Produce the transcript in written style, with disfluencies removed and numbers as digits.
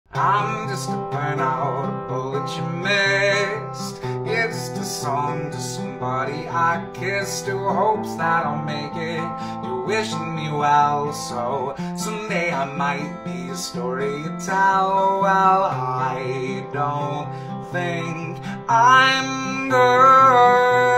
I'm just a burnout, a bullet you missed. Yeah, just a song to somebody I kissed, who hopes that I'll make it. You're wishing me well, so someday I might be a story you tell. Well, I don't think I'm good.